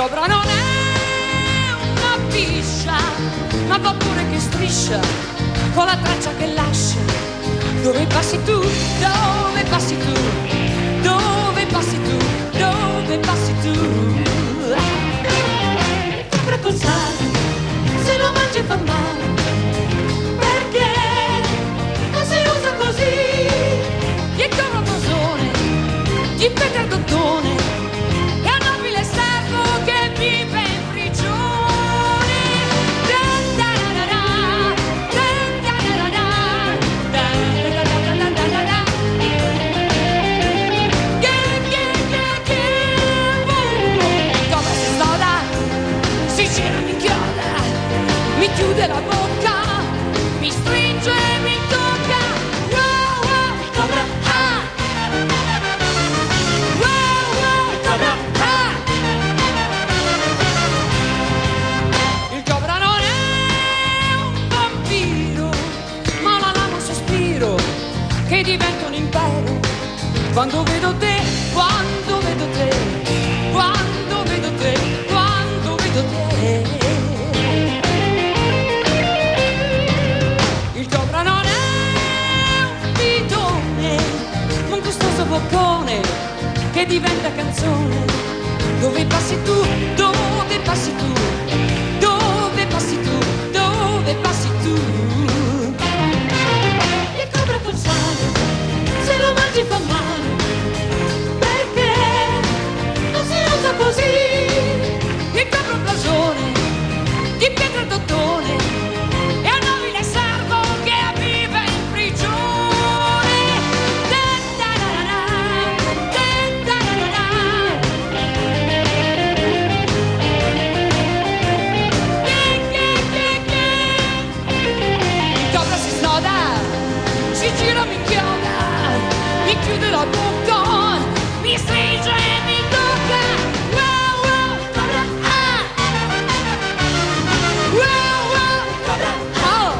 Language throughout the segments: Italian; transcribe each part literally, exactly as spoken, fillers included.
cobra non è una biscia, ma vapore che striscia con la traccia che lascia. Dove passi tu, dove passi tu, dove passi tu, dove passi tu. Il cobra col sale, se lo mangi fa male, perché non si usa così. Il cobra blasone, di Peter Dottone, è un nobile servo che vive in prigione. Come si snoda, si gira, mi chioda, mi chiude la bocca, mi stringe e mi tocca. Wow, wow, cobra, ah! Wow, wow, cobra, ah! Il cobra non è un vampiro, ma una lama, un sospiro che diventa un impero. Quando vedo te, quando vedo te, quando vedo te, quando vedo te. Il cobra non è un bidone, ma un gustoso boccone che diventa canzone. Dove passi tu, dove passi tu, dove passi tu, dove passi tu. Il cobra col sale, se lo mangi fa male, perché non si usa così. Il cobra blasone, di Pietro Dottone, è un nobile servo che vive in prigione. Da-da-da-da, da-da-da-da. Il cobra si snoda, si gira, mi chioda, mi chiude la bocca, mi stringe e mi tocca. Wow, wow, cobra, ah! Wow, wow, cobra, oh!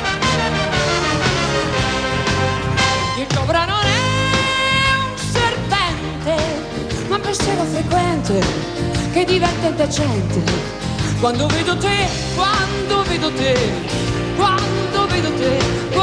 Il cobra non è un serpente, ma un pensiero frequente che diventa indecente. Quando vedo te, quando vedo te, quando vedo te,